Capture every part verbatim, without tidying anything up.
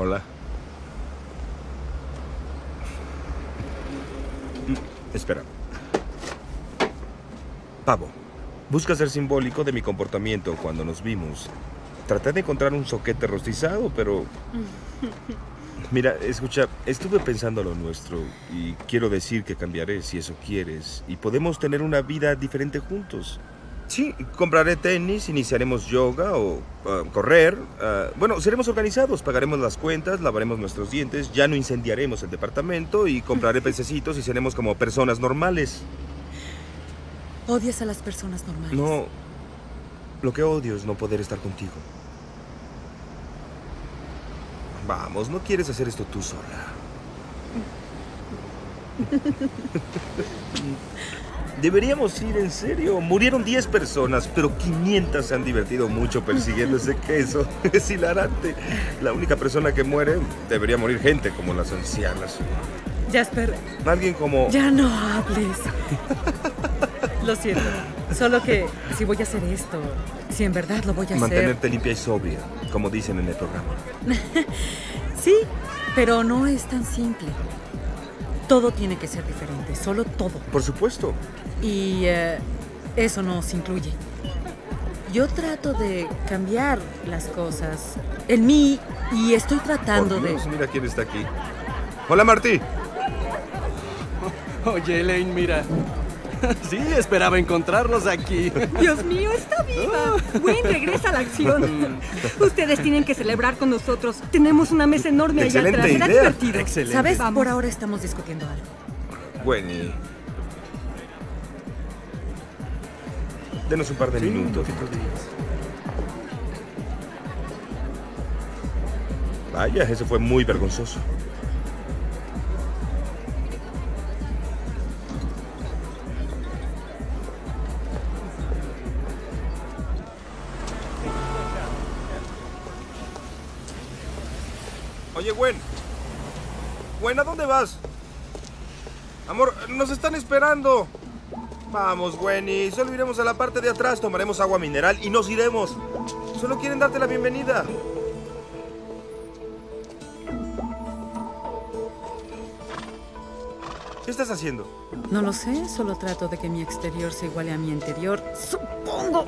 Hola. Espera. Pavo, busca ser simbólico de mi comportamiento cuando nos vimos. Traté de encontrar un soquete rostizado, pero... Mira, escucha, estuve pensando lo nuestro y quiero decir que cambiaré si eso quieres y podemos tener una vida diferente juntos. Sí, compraré tenis, iniciaremos yoga o uh, correr. Uh, bueno, seremos organizados, pagaremos las cuentas, lavaremos nuestros dientes, ya no incendiaremos el departamento y compraré pececitos y seremos como personas normales. ¿Odias a las personas normales? No, lo que odio es no poder estar contigo. Vamos, no quieres hacer esto tú sola. Deberíamos ir, en serio. Murieron diez personas, pero quinientas se han divertido mucho persiguiendo ese queso. Es hilarante. La única persona que muere debería morir gente como las ancianas. Jasper. Alguien como... Ya no hables. Lo siento. Solo que si voy a hacer esto, si en verdad lo voy a hacer... Mantenerte limpia y sobria, como dicen en el programa. Sí, pero no es tan simple. Todo tiene que ser diferente, solo todo. Por supuesto. Y uh, eso nos incluye. Yo trato de cambiar las cosas en mí y estoy tratando Por Dios, de... Mira quién está aquí. Hola, Martí. Oye, Elaine, mira. Sí, esperaba encontrarlos aquí. Dios mío, está viva. Gwen regresa a la acción. Ustedes tienen que celebrar con nosotros. Tenemos una mesa enorme allá Excelente atrás. Será idea. divertido. Excelente. ¿Sabes? Vamos. Por ahora estamos discutiendo algo. Gwenny. Denos un par de Sí, minutos. lo que tú digas. Vaya, eso fue muy vergonzoso. Oye, Gwen. Gwen, ¿a dónde vas? Amor, nos están esperando. Vamos, Gwenny. Solo iremos a la parte de atrás, tomaremos agua mineral y nos iremos. Solo quieren darte la bienvenida. ¿Qué estás haciendo? No lo sé, solo trato de que mi exterior se iguale a mi interior. ¡Supongo!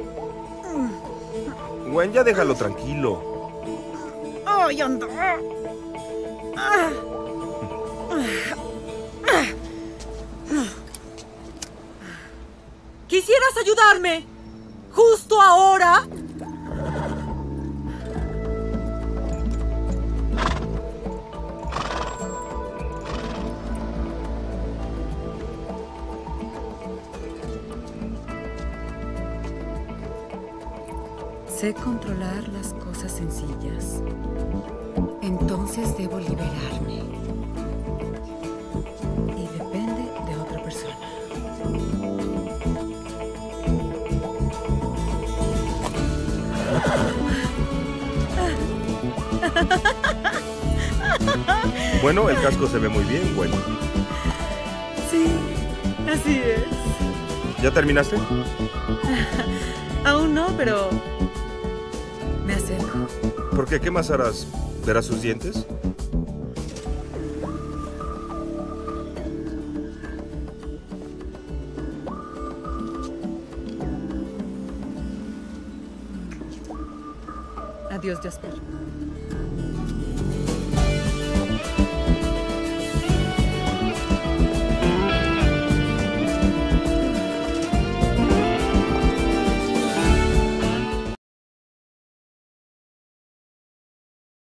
Gwen, ya déjalo tranquilo. ¡Ay, anda! ¿Quisieras ayudarme? ¿Justo ahora? Sé controlar las cosas sencillas. Entonces debo liberarme. Y depende de otra persona. Bueno, el casco se ve muy bien, Gwen. Sí, así es. ¿Ya terminaste? Aún no, pero me acerco. ¿Por qué? ¿Qué más harás? ¿Verás sus dientes? Adiós, Jasper.